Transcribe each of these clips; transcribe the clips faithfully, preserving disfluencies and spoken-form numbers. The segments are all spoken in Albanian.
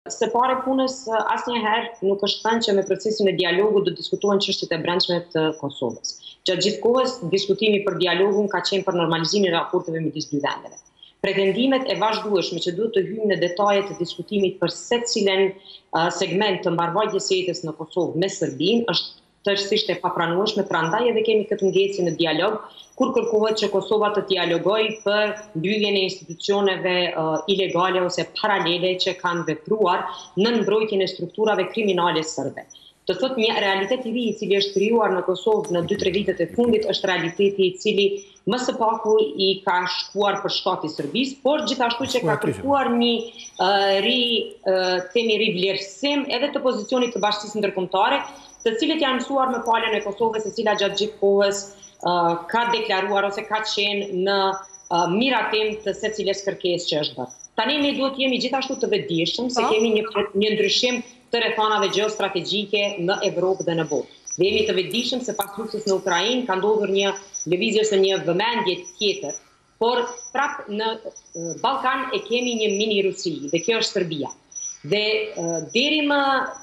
Se pare punës asnjëherë nuk është thënë që me procesin e dialogut do diskutohen çështjet e brendshme të Kosovës. Gjatë gjithë kohës diskutimi për dialogun ka qenë për normalizimin e raporteve midis dy vendeve. Pretendimet e vazhdueshme që duhet të hyjnë në detajet të diskutimit për secilën uh, segment të mbarvajtjes së jetës në Kosovë me Serbinë është tërësisht e papranueshme, prandaj edhe kemi këtë ngecje në dialog, kur kërkohet që Kosova të dialogojë për mbylljen e institucioneve uh, ilegale ose paralele që kanë vepruar në mbrojtjen e strukturave kriminale serbe. Të thot një realitet i ri i cili është krijuar në Kosovë në dy tre vitet e fundit është realiteti i cili më së paku i ka shkuar për shtati i Serbisë, por gjithashtu që ka kërkuar një uh, ri uh, themi rivlerësim edhe të pozicionit të bashkisë ndërkombëtare, të cilët janë mësuar me palën e Kosovës, e cila gjatë gjithë kohës uh, ka deklaruar ose ka qenë në uh, miratim të secilës kërkesë që është bërë. Tani ne duhet jemi gjithashtu të vetëdijshëm se kemi një, një ndryshim të rrethanave gjeostrategjike në Evropë dhe në botë. Dhe jemi të vetëdijshëm se pas luftës në Ukrainë ka ndodhur një lëvizje ose një vëmendje tjetër, por prap në uh, Ballkan e kemi një mini Rusi dhe kjo është Serbia. Dhe uh, deri më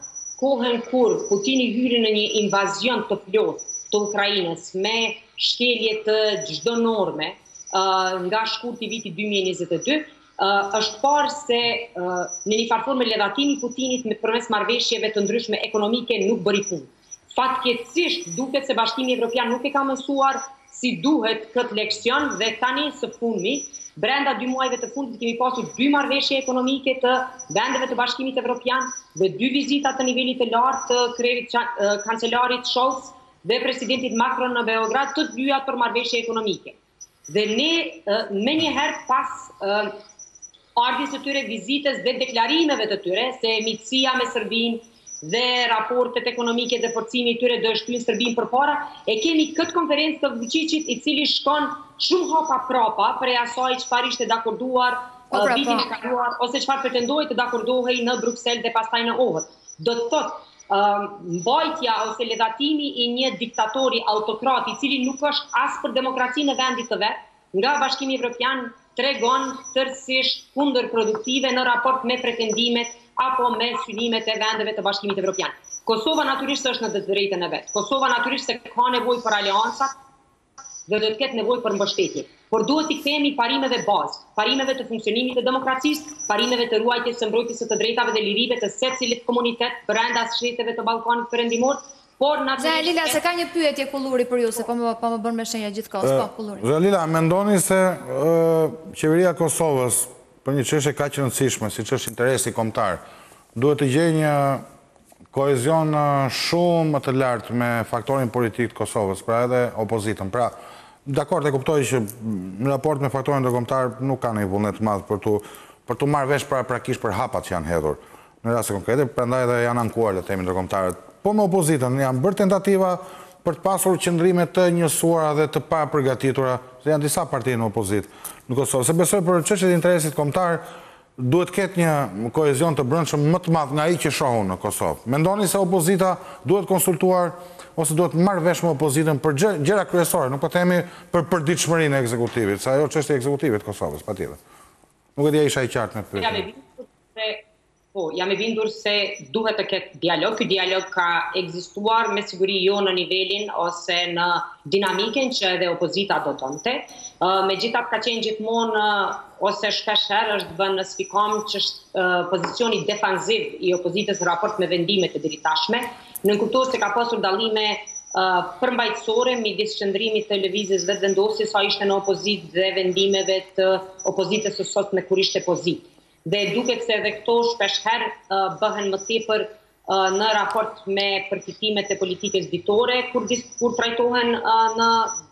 kohën kur Putini hyri në një invazion të plotë të Ukrainës me shkelje të çdo norme uh, nga shkurti i vitit dy mijë e njëzet e dy, uh, është parë se uh, në një farë formë lëndatimi i Putinit me përmes marrëveshjeve të ndryshme ekonomike nuk bëri punë. Fatkeqësisht duket se Bashkimi Evropian nuk e ka mësuar si duhet këtë leksion dhe tani së fundmi brenda dy muajve të fundit kemi pasur dy marrëveshje ekonomike të vendeve të Bashkimit Evropian dhe dy vizita të nivelit të lartë të kryerit kancelarit Scholz dhe presidentit Macron në Beograd, të dyja për marrëveshje ekonomike. Dhe ne me njëherë pas uh, ardhjes së tyre vizitës dhe deklarimeve të tyre se miqësia me Serbinë dhe raportet ekonomike dhe forcimi i tyre do e shtyjnë Serbinë përpara, e kemi këtë konferencë të Vučićit i cili shkon shumë hapa prapa për asaj çfarë ishte dakorduar uh, vitin e kaluar ose çfarë pretendoi të dakordohej në Bruksel dhe pastaj në Ohrid. Do të thotë uh, mbajtja ose lëndatimi i një diktatori autokrat i cili nuk është as për demokraci në vendit të vet, nga Bashkimi Evropian tregon tërësisht kundërproduktive në raport me pretendimet apo me synimet e vendeve të Bashkimit Evropian. Kosova natyrisht është në të drejtën e vet. Kosova natyrisht se ka nevojë për aleanca dhe do të ketë nevojë për mbështetje. Por duhet t'i kthehemi parimeve bazë, parimeve të funksionimit të demokracisë, parimeve të ruajtjes së mbrojtjes së të drejtave dhe lirive të secilit komunitet brenda shteteve të Ballkanit Perëndimor. Por natyrisht Zalila, se ka një pyetje Kulluri për ju, se po më po më bën me shenja gjithkohës, po Kulluri. Zalila, mendoni se uh, qeveria e Kosovës për një çështje kaq e rëndësishme, siç është interesi kombëtar, duhet të gjejë një kohezion shumë më të lartë me faktorin politik të Kosovës, pra edhe opozitën. Pra, dakord, e kuptoj që në raport me faktorin ndërkombëtar nuk ka ndonjë vullnet të madh për tu për tu marrë vesh paraprakisht për hapat që janë hedhur në raste konkrete, prandaj edhe janë ankuar le të themi ndërkombëtarët. Po me opozitën janë bërë tentativa për të pasur qëndrime të njësuara dhe të pa përgatitura, se janë disa parti në opozitë në Kosovë. Se besoj për çështjet e interesit kombëtar duhet ketë një kohezion të brendshëm më të madh nga ai që shohun në Kosovë. Mendoni se opozita duhet konsultuar ose duhet marrë vesh me opozitën për gjëra kryesore, nuk po themi për përditshmërinë e ekzekutivit, se ajo çështja e ekzekutivit të Kosovës, patjetër. Nuk e di isha i qartë me pyetjen. Po, jam e bindur se duhet të ketë dialog. Ky dialog ka ekzistuar me siguri jo në nivelin ose në dinamiken që edhe opozita do donte. Uh, Megjithatë ka qenë gjithmonë uh, ose shpesh herë është vënë në sfikam që është uh, pozicioni defanziv i opozitës në raport me vendimet e diritashme. Në kuptues se ka pasur dallime uh, përmbajtësore midis qëndrimit të lëvizjes vetëvendosjes sa ishte në opozitë dhe vendimeve të opozitës së sot me kur ishte pozitë. Dhe duket se edhe këto shpesh herë uh, bëhen më tepër uh, në raport me përfitimet e politikës ditore, kur, kur trajtohen uh, në,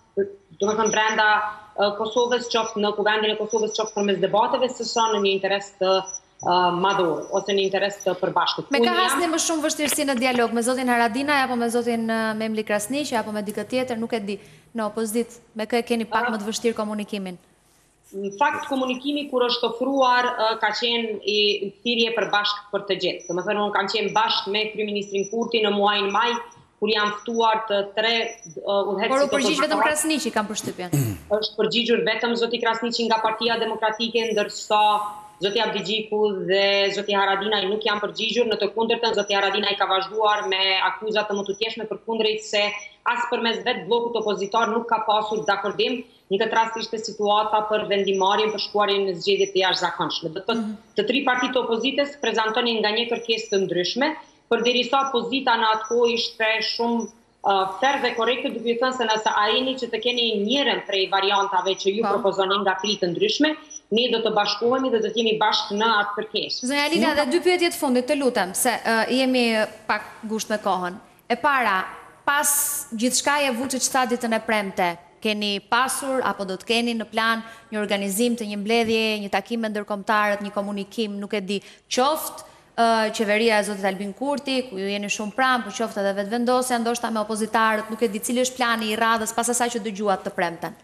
do të thënë brenda uh, Kosovës, qoftë në kuvendin e Kosovës, qoftë përmes debateve, sesa në një interes të uh, madhor ose në interes të përbashkët. Me ka hasni më shumë vështirësi në dialog me zotin Haradinaj apo me zotin uh, Memli Krasniqi apo me dikë tjetër, nuk e di, në opozit, me kë e keni pak uh, më të vështirë komunikimin? Në fakt, komunikimi kur është ofruar ka qenë i thirrje për bashkë për të gjithë. Do të thënë, unë kam qenë bashkë me kryeministrin Kurti në muajin maj, kur jam ftuar të tre udhëheqësit. Por u përgjigj vetëm Krasniqi, kam përshtypjen. Është përgjigjur vetëm zoti Krasniqi nga Partia Demokratike, ndërsa zoti Abdigjiku dhe zoti Haradinaj nuk janë përgjigjur, në të kundërtën zoti Haradinaj ka vazhduar me akuzat të mëtutjeshme përkundrejt se as përmes vetë bllokut opozitar nuk ka pasur dakordim. Në këtë rast ishte situata për vendimarrjen për shkuarjen në zgjedhje të jashtëzakonshme. Do të thotë, të tri partitë të opozitës prezantonin nga një kërkesë të ndryshme, përderisa opozita në atë kohë ishte shumë uh, ferm dhe korrekte, duke thënë se nëse arrini që të keni njërin prej variantave që ju propozoni nga tri të ndryshme, ne do të bashkohemi dhe do të jemi bashkë në atë kërkesë. Zonja Lila, dhe dy pyetje të fundit, të lutem, se uh, jemi pak ngushtë me kohën. E para, pas gjithçkaje Vučić tha ditën e premte, keni pasur apo do të keni në plan një organizim të një mbledhje, një takim me ndërkombëtarët, një komunikim, nuk e di, qoftë uh, qeveria e zotit Albin Kurti, ku ju jeni shumë pranë, por qoftë edhe vetëvendosja ndoshta me opozitarët, nuk e di cili është plani i radhës pas asaj që dëgjuat të premten.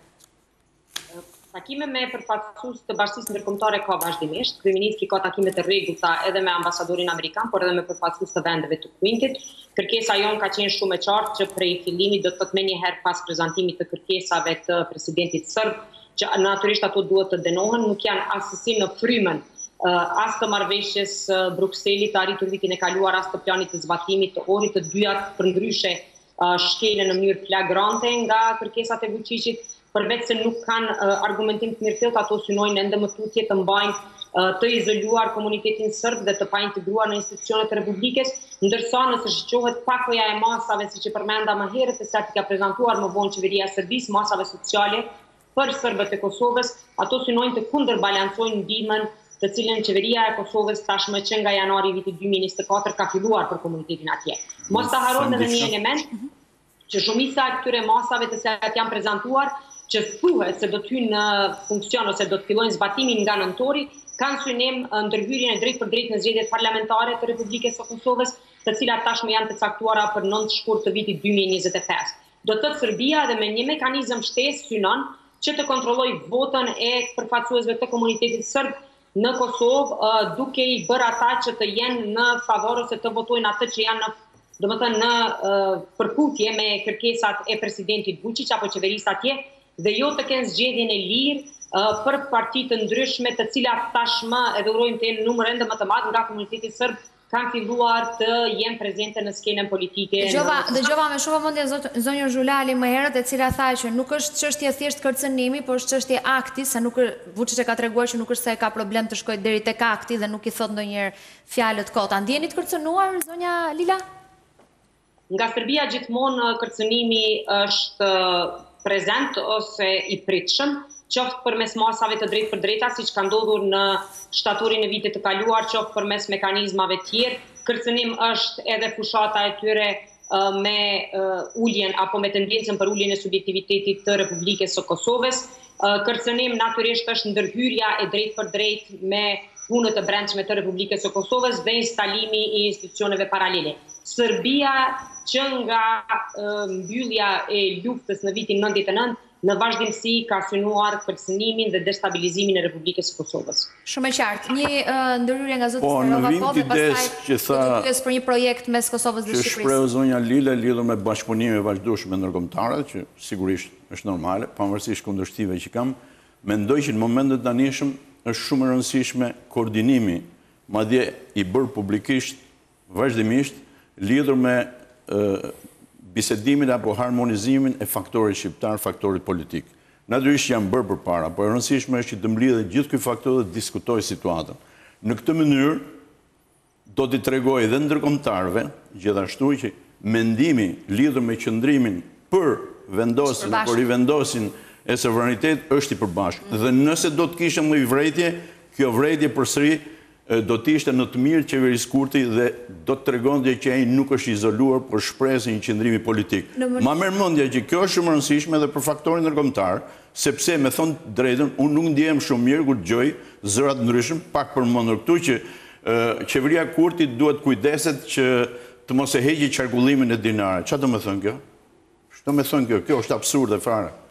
Takime me përfaqësues të Bashkisë Ndërkombëtare ka vazhdimisht. Kryeministri ka takime të rregullta edhe me ambasadorin amerikan, por edhe me përfaqësues të vendeve të Quintit. Kërkesa jon ka qenë shumë e qartë që prej fillimit do të thotë menjëherë pas prezantimit të kërkesave të presidentit serb, që natyrisht ato duhet të denohen, nuk janë asesi në frymën as të marrëveshjes Brukselit të arritur vitin e kaluar, as të planit të zbatimit të orit të dyat përndryshe shkelen në mënyrë flagrante nga kërkesat e Vučićit. Përveç se nuk kanë uh, argumentim të mirëfillt, ato synojnë ende më tutje të mbajnë uh, të izoluar komunitetin serb dhe të paintegruar në institucionet e Republikës, ndërsa nëse shqohet pakoja e masave, siç e përmenda më herët, e sa ka prezantuar më vonë qeveria e Serbisë, masave sociale për serbët e Kosovës, ato synojnë të kundërbalancojnë ndihmën të cilën qeveria e Kosovës tashmë që nga janari vitit dy mijë e njëzet e katër ka filluar për komunitetin atje. Mos ta harroni edhe një element që shumica e këtyre masave të cilat janë prezantuar, që thuhet se do të hyjnë në funksion ose do të fillojnë zbatimin nga nëntori, kanë synim ndërhyrjen e drejt për drejt në zgjedhjet parlamentare të Republikës së Kosovës, të cilat tashmë janë të caktuara për nëntë shkurt të vitit dy mijë e njëzet e pesë. Do të thotë Serbia dhe me një mekanizëm shtesë synon që të kontrollojë votën e përfaqësuesve të komunitetit serb në Kosovë, duke i bërë ata që të jenë në favor ose të votojnë atë që janë në domethënë në përputhje me kërkesat e presidentit Vučić apo qeverisë atje, dhe jo të kenë zgjedhjen e lirë uh, për parti të ndryshme të cilat tashmë edhe urojmë të jenë numër ende më të madh nga komuniteti serb kanë filluar të jenë prezente në skenën politike. Dëgjova, dëgjova me shumë vëmendje zonjën Zhulali më herët, e cila tha që nuk është çështje thjesht kërcënimi, por është çështje akti, se nuk Vučić e ka treguar që nuk është se ka problem të shkojë deri tek akti dhe nuk i thot ndonjëherë fjalët kota. Ndjeni të kërcënuar zonja Lila? Nga Serbia gjithmonë kërcënimi është prezent ose i pritshëm, qoftë përmes masave të drejtë për drejta, siç ka ndodhur në shtatorin e vitit të kaluar, qoftë përmes mekanizmave tjerë. Kërcënim është edhe fushata e tyre uh, me uh, uljen apo me tendencën për uljen e subjektivitetit të Republikës së Kosovës. Uh, kërcënim natyrisht është ndërhyrja e drejtë për drejtë me punët e brendshme të Republikës së Kosovës dhe instalimi i institucioneve paralele. Serbia që nga uh, mbyllja e luftës në vitin nëntëdhjetë e nëntë në vazhdimsi ka synuar kërcënimin dhe destabilizimin e Republikës së Kosovës. Shumë e qartë. Një uh, ndërhyrje nga zoti po, Sterova po dhe pastaj që tha, do të pyes për një projekt mes Kosovës dhe Shqipërisë. Që shpreu zonja Lila lidhur me bashkëpunime vazhdueshme ndërkombëtare, që sigurisht është normale, pavarësisht kundërshtive që kam, mendoj që në momentet tanishëm është shumë e rëndësishme koordinimi, madje i bërë publikisht vazhdimisht lidhur me bisedimin apo harmonizimin e faktorit shqiptar, faktorit politik. Natyrisht janë bërë përpara, por e rëndësishme është që të mblidhet gjithë ky faktor dhe diskutojë situatën. Në këtë mënyrë do t'i tregoj edhe ndërkombëtarëve, gjithashtu që mendimi lidhur me qëndrimin për vendosin apo rivendosin e sovranitetit është i përbashkët. Dhe nëse do të kishim një vrejtje, kjo vrejtje përsëri do të ishte në të mirë qeverisë Kurti dhe do të tregonte që ai nuk është izoluar por shpresë një qëndrimi politik. Ma merr mendja që kjo është shumë e rëndësishme edhe për faktorin ndërkombëtar, sepse me thon drejtën, unë nuk ndihem shumë mirë kur dëgjoj zëra të ndryshëm, pak përmendur këtu që uh, qeveria Kurti duhet kujdeset që të mos e heqë qarkullimin e dinare. Çfarë do të thonë kjo? Çfarë do të thonë kjo? Kjo është absurde fare.